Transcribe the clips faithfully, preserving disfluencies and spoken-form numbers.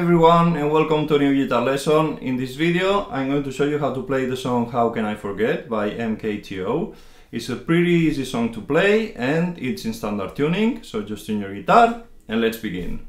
everyone and welcome to a new guitar lesson. In this video I'm going to show you how to play the song How Can I Forget by M K T O. It's a pretty easy song to play and it's in standard tuning, so just tune your guitar and let's begin.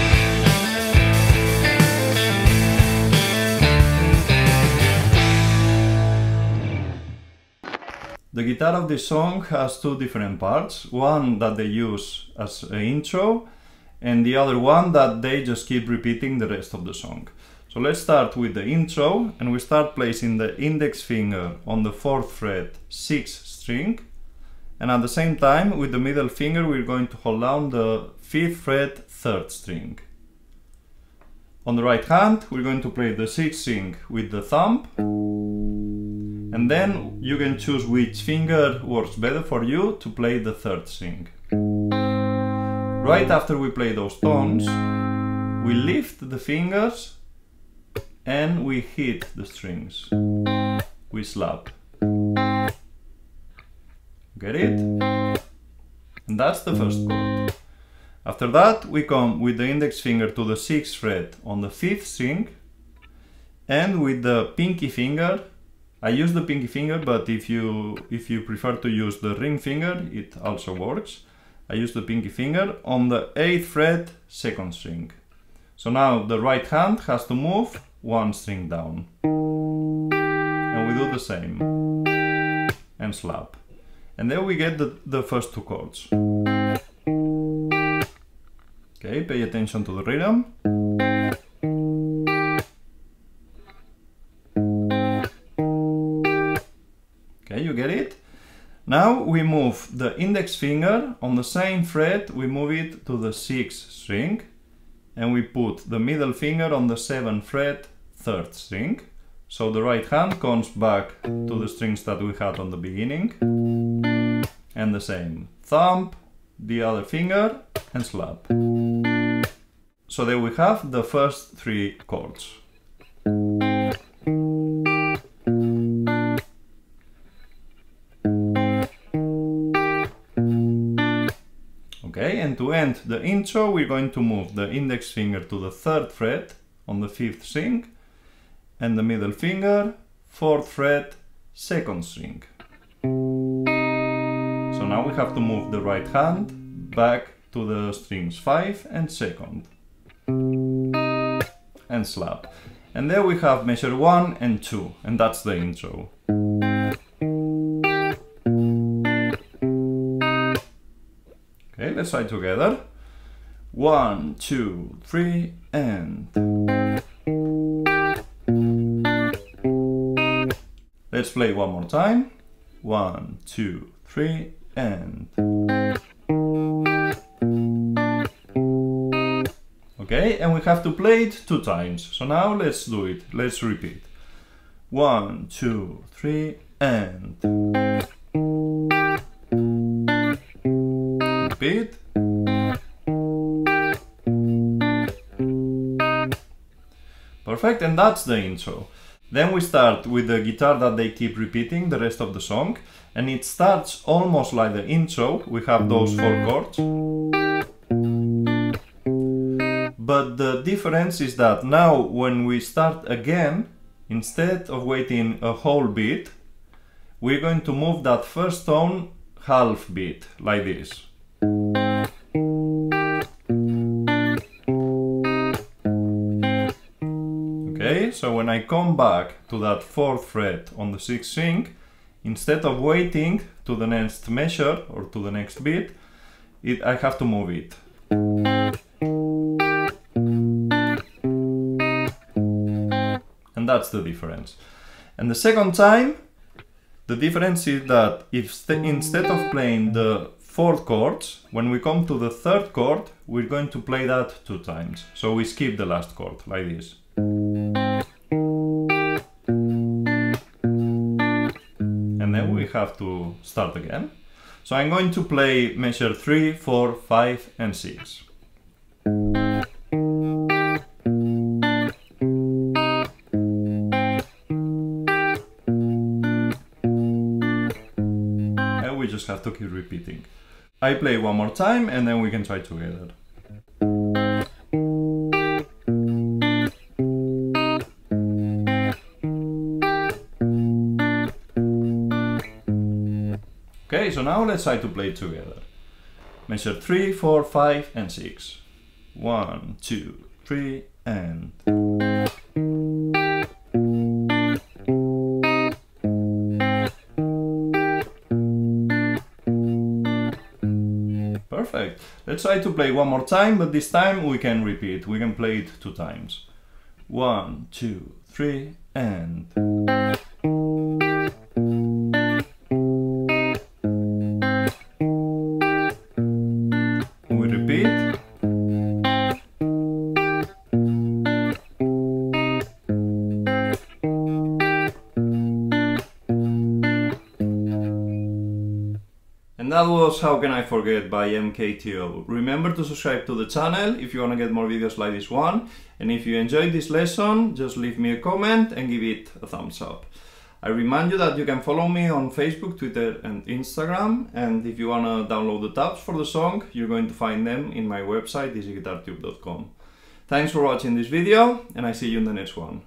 The guitar of this song has two different parts, one that they use as an intro and the other one that they just keep repeating the rest of the song. So let's start with the intro, and we start placing the index finger on the fourth fret, sixth string, and at the same time with the middle finger we're going to hold down the fifth fret, third string. On the right hand we're going to play the sixth string with the thumb, and then you can choose which finger works better for you to play the third string. Right after we play those tones, we lift the fingers and we hit the strings. We slap. Get it? And that's the first chord. After that, we come with the index finger to the sixth fret on the fifth string, and with the pinky finger, I use the pinky finger, but if you if you prefer to use the ring finger, it also works. I use the pinky finger on the eighth fret, second string. So now the right hand has to move one string down. And we do the same. And slap. And then we get the, the first two chords. Okay, pay attention to the rhythm. Okay, you get it? Now we move the index finger on the same fret, we move it to the sixth string, and we put the middle finger on the seventh fret, third string. So the right hand comes back to the strings that we had on the beginning, and the same. Thumb, the other finger, and slap. So there we have the first three chords. Okay, and to end the intro we're going to move the index finger to the third fret on the fifth string, and the middle finger, fourth fret, second string. So now we have to move the right hand back to the strings five and second. And slap. And there we have measure one and two, and that's the intro. Okay, let's try together. One, two, three, and... Let's play one more time. One, two, three, and... Okay, and we have to play it two times. So now let's do it. Let's repeat. One, two, three, and... Repeat. Perfect, and that's the intro. Then we start with the guitar that they keep repeating the rest of the song, and it starts almost like the intro. We have those four chords. But the difference is that now when we start again, instead of waiting a whole beat, we're going to move that first tone half beat, like this. Okay, so when I come back to that fourth fret on the sixth string, instead of waiting to the next measure or to the next beat, it, I have to move it. And that's the difference. And the second time, the difference is that if instead of playing the fourth chords, when we come to the third chord, we're going to play that two times. So we skip the last chord, like this. And then we have to start again. So I'm going to play measure three, four, five, and six. And we just have to keep repeating. I play one more time and then we can try together. so now let's try to play together. Measure three, four, five, and six. One, two, three, and... Perfect. Let's try to play one more time, but this time we can repeat. We can play it two times. One, two, three, and... We repeat. And that was How Can I Forget by M K T O. Remember to subscribe to the channel if you want to get more videos like this one. And if you enjoyed this lesson, just leave me a comment and give it a thumbs up. I remind you that you can follow me on Facebook, Twitter and Instagram. And if you want to download the tabs for the song, you're going to find them in my website, easy guitar tube dot com. Thanks for watching this video, and I see you in the next one.